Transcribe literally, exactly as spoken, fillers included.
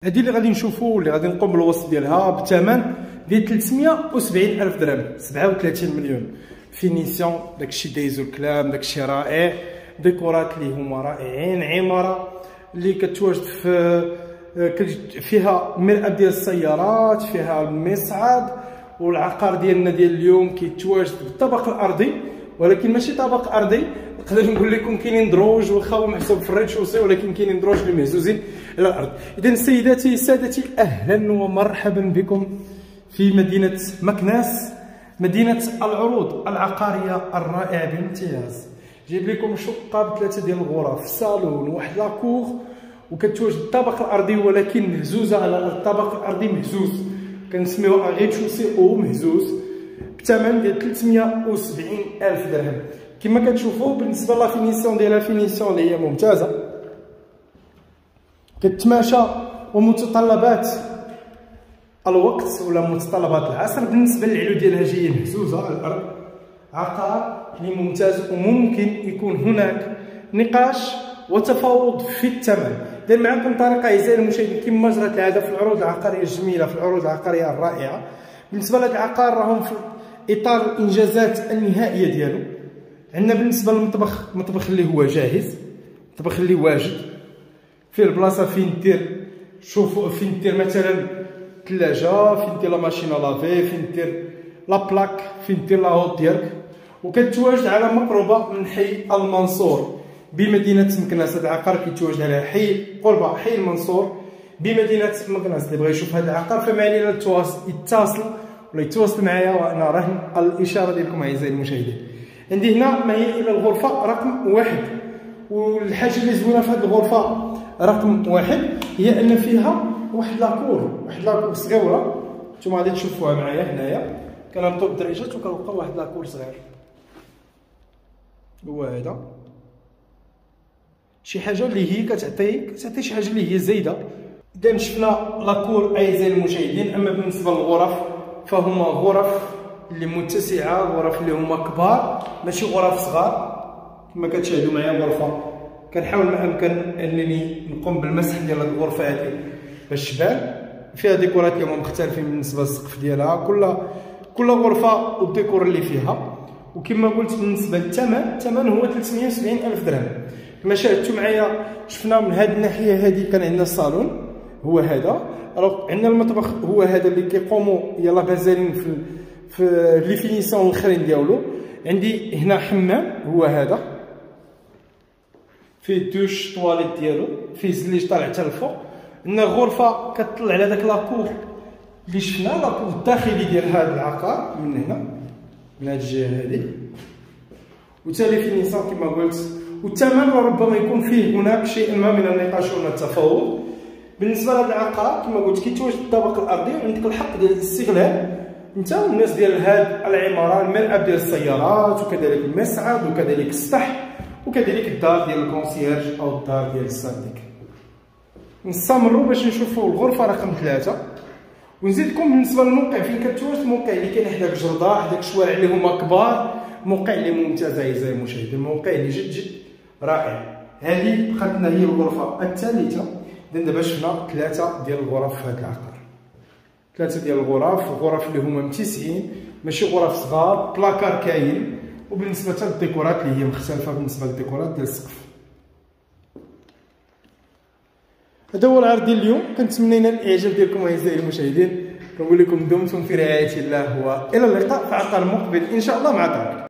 هذه اللي غادي نشوفوا اللي غادي نقوم بالوصف ديالها بثمن ديال ثلاثمية وسبعين ألف درهم، سبعة وثلاثين مليون. فينيسيون داكشي دايزو الكلام، داكشي رائع، ديكورات اللي هما رائعين، عماره اللي كتواجد في فيها مرآة ديال السيارات، فيها المصعد، والعقار ديالنا ديال اليوم كيتواجد بالطبق الارضي، ولكن ماشي طبق ارضي، نقدر نقول لكم كاينين دروج واخا هو محسوب في الريد شوسي، ولكن كاينين دروج اللي مهزوزين على الارض. اذا سيداتي سادتي، اهلا ومرحبا بكم في مدينه مكناس، مدينه العروض العقاريه الرائعه بامتياز. جايب لكم شقه بثلاثه ديال الغرف، صالون، واحد لاكور، وكتواجد الطابق الارضي ولكن مهزوزه على الطابق الارضي مهزوز، كنسميوها ريد شوسي او مهزوز، بثمن ديال ثلاثمية وسبعين ألف درهم. كما كتشوفوا بالنسبه لا فينيسيون ديالها فينيسيون اللي هي ممتازه، كتماشى ومتطلبات الوقت ولا متطلبات العصر. بالنسبه للعلو ديالها جايه مهزوزه على الارض، عقار اللي ممتاز، وممكن يكون هناك نقاش وتفاوض في الثمن. اذا معكم طريقه اعزائي المشاهدين كما جرت العاده في العروض العقاريه الجميله، في العروض العقاريه الرائعه. بالنسبه لهذا العقار راهم في اطار الانجازات النهائيه ديالو. عندنا بالنسبه للمطبخ، مطبخ اللي هو جاهز، مطبخ اللي واجد، فيه البلاصه فين دير، شوفوا فين دير مثلا ثلاجه، فين دير لا ماشينه لافي، فين دير لا بلاك، فين دير لا هوت ديالك، وكتواجد على مقربه من حي المنصور بمدينه مكناس. هذا العقار كيتواجد على حي قرب حي المنصور بمدينه مكناس. اللي بغى يشوف هذا العقار فما علينا يتصل ولا يتواصل معايا، وانا راهن الاشاره ديالكم اعزائي المشاهدين. عندي هنا ما هي الا الغرفه رقم واحد، والحاجه اللي زوينه في هذه الغرفه رقم واحد هي ان فيها واحد لاكور، واحد لاكور صغيره، نتوما غادي تشوفوها معايا هنايا. كنهبطوا بالدريجات وكنلقاو واحد لاكور صغير، هو هذا شي حاجه اللي هي كتعطي كتعطي شي حاجه اللي هي زايده. اذا شفنا لاكور اعزائي المشاهدين. اما بالنسبه للغرف فهما غرف اللي متسعه، غرف اللي هما كبار ماشي غرف صغار. كما كتشاهدوا معايا غرفه كنحاول ما امكن انني نقوم بالمسح ديال هذه الغرفه هذه باش تبان. فيها ديكورات اللي هما مختلفين بالنسبه للسقف ديالها، كل كل غرفه والديكور اللي فيها. وكما قلت بالنسبه للثمن، الثمن هو ثلاثمية وسبعين ألف درهم. كما شاهدتوا معايا شفنا من هذه الناحيه هذه كان عندنا الصالون هو هذا، الوغ عندنا المطبخ هو هذا اللي كيقوموا يلاه مازالين في في لي فينيسيون الاخرين ديالو. عندي هنا حمام هو هذا، فيه دوش طواليت ديالو، فيه زليج طالع حتى الفوق. عندنا غرفه كتطلع على داك لاكور اللي شفنا، لاكور الداخلي ديال هذا العقار من هنا من هذه الجهه هذه، وتالي فينيسيون كما قلت. والثمن ربما يكون فيه هناك شيء ما من النقاش ولا التفاوض. بالنسبه لهذا العقار كما قلت كيتواجد الطابق الارضي، وعندك الحق ديال الاستغلال انت والناس ديال هذه العماره، المرآة ديال السيارات، وكذلك المصعد، وكذلك السطح، وكذلك الدار ديال الكونسيرج او الدار ديال الصديق. نستمروا باش نشوفوا الغرفه رقم ثلاثة، ونزيدكم بالنسبه للموقع فين كتواجد. الموقع اللي كاين حدا الجرده، حدا الشوارع اللي هما كبار، موقع اللي ممتاز اعزائي المشاهدين، موقع اللي جد جد رائع. هذه بقات لنا هي الغرفه الثالثه. اذا دابا شفنا ثلاثه ديال الغرف في هذا العقار، ثلاثه ديال الغرف، غرف اللي هما متسعين ماشي غرف صغار، بلاكار كاين. وبالنسبه للديكورات اللي هي مختلفه بالنسبه للديكورات ديال السقف. هذا هو العرض ديال اليوم، كنتمنى ينال الاعجاب ديالكم اعزائي المشاهدين. كنقول لكم دمتم في رعايه الله، والى اللقاء في عقار مقبل ان شاء الله مع طارق.